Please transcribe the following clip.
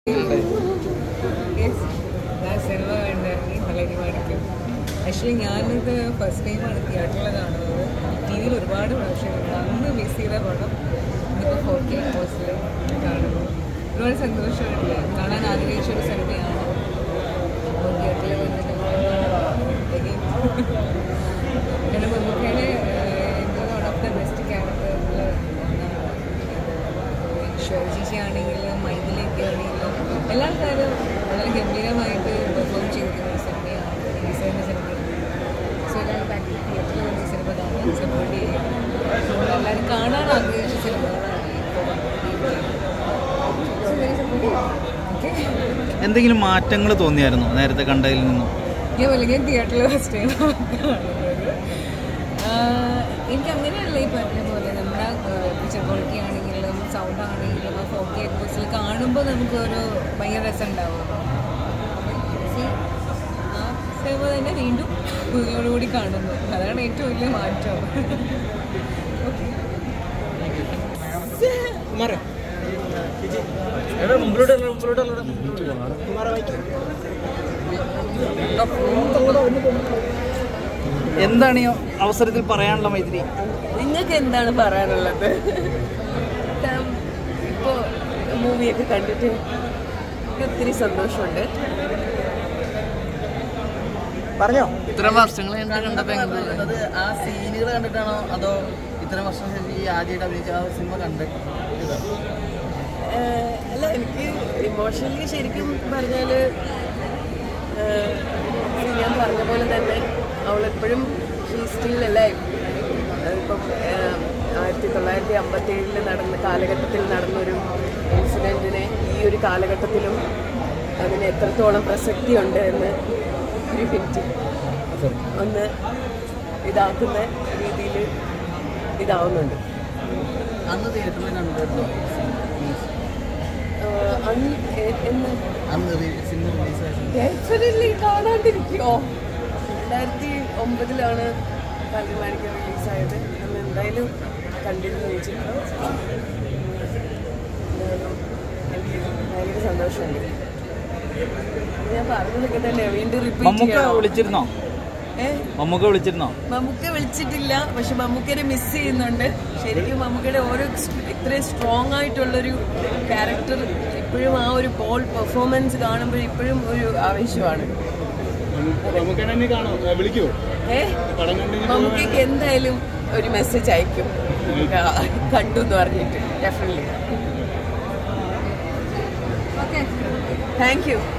Cinema കണ്ടിറങ്ങി നല്ല അടിപൊളിക്കും. Actually ഞാനിത് first ടൈമാണ് തിയേറ്ററിൽ കാണുന്നത്. ടി വിയിൽ ഒരുപാട് പ്രാവശ്യം അന്ന് മിസ് ചെയ്ത പടം ഇന്നിപ്പോൾ 4K കോഴ്സിൽ കാണുന്നു. ഒരുപാട് സന്തോഷമുണ്ട്. കാണാൻ ആഗ്രഹിച്ചൊരു സിനിമയാണ്. അപ്പോൾ തിയേറ്ററിൽ വന്നിട്ട് പിന്നെ മമ്മൂക്കയുടെ വൺ ഓഫ് ദ ബെസ്റ്റ് ക്യാരക്ടറിൽ ഷോജിജി ആണെങ്കിലും മൈഥിലൊക്കെ ആണെങ്കിലും എല്ലാ കാര്യം വളരെ ഗംഭീരമായിട്ട് പെർഫോം ചെയ്തിരിക്കുന്ന ഒരു സിനിമയാണ് ഡിസൈൻ്റെ സിനിമയാണ്. സോ എല്ലാവരും തിയേറ്ററിൽ വന്ന സിനിമ കാണാൻ സപ്പോർട്ട് ചെയ്യുക. എല്ലാവരും കാണാൻ ആഗ്രഹിച്ച സിനിമകളാണ്. എന്തെങ്കിലും മാറ്റങ്ങൾ തോന്നിയായിരുന്നോ നേരത്തെ കണ്ടതിൽ നിന്നും? ഞാൻ തിയേറ്ററിൽ ഫസ്റ്റ് ടൈം കാണുന്നത്. എനിക്ക് അങ്ങനെയല്ല ഈ പറഞ്ഞ പോലെ നമ്മുടെ പിക്ചർ ക്വാളിറ്റി ആണെങ്കിലും സൗണ്ട് ആണെങ്കിലും ആ 4K കോഴ്സിൽ കാണുമ്പോൾ നമുക്കൊരു ഭയങ്കര രസം ഉണ്ടാവും. ആ സിനിമ തന്നെ വീണ്ടും ഭൂമിയോടുകൂടി കാണുന്നു. അതാണ് ഏറ്റവും വലിയ മാറ്റം. എന്താണ് ഈ അവസരത്തിൽ പറയാനുള്ള മൈത്രി? നിങ്ങൾക്ക് എന്താണ് പറയാനുള്ളത്? ഇപ്പോൾ മൂവിയൊക്കെ കണ്ടിട്ട് ഒത്തിരി സന്തോഷമുണ്ട്. പറഞ്ഞോ. ഇത്രയും വർഷങ്ങൾ കണ്ടപ്പോൾ ആ സീനുകൾ കണ്ടിട്ടാണോ അതോ ഇത്രയും വർഷം ഈ ആദ്യമായിട്ട് അഭിനയിച്ച ആ സിനിമ കണ്ട്? അല്ല, എനിക്ക് ഇമോഷണലി ശരിക്കും പറഞ്ഞാൽ ഞാൻ പറഞ്ഞ പോലെ തന്നെ അവളെപ്പോഴും സ്റ്റിൽ അലൈവ്. അതിപ്പം 1957 നടന്ന കാലഘട്ടത്തിൽ നടന്നൊരു ഇൻസിഡൻറ്റിനെ ഈ ഒരു കാലഘട്ടത്തിലും അതിന് എത്രത്തോളം പ്രസക്തിയുണ്ട് എന്ന് ഒരു മിനിറ്റ് ഒന്ന് ഇതാക്കുന്ന രീതിയിൽ ഇതാവുന്നുണ്ട്. അന്ന് തിയേറ്ററിൽ കണ്ടിട്ടുണ്ടോ? ഡെഫിനറ്റ്ലി കാണാണ്ടിരിക്കുമോ? 2009 കല്ലുമാണിക്ക് റിലീസായത്. അന്ന് എന്തായാലും കണ്ടിരുന്നു വെച്ചിട്ട് എനിക്ക് ഭയങ്കര സന്തോഷമുണ്ട്. ഞാൻ പറഞ്ഞതൊക്കെ തന്നെ വീണ്ടും റിപ്പീറ്റ് വിളിച്ചിരുന്നോ? മമ്മൂക്ക വിളിച്ചിട്ടില്ല, പക്ഷെ മമ്മൂക്കനെ മിസ് ചെയ്യുന്നുണ്ട്. ശരിക്കും മമ്മൂക്കയുടെ ഓരോ ഇത്രയും സ്ട്രോങ് ആയിട്ടുള്ളൊരു ക്യാരക്ടർ ഇപ്പോഴും ആ ഒരു ബോൾ പെർഫോമൻസ് കാണുമ്പോൾ ഇപ്പോഴും ഒരു ആവേശമാണ്. മമ്മൂക്കയ്ക്ക് എന്തായാലും ഒരു മെസ്സേജ് അയക്കും കണ്ടു എന്ന് പറഞ്ഞിട്ട്. ഡെഫിനറ്റ്ലി. Thank U.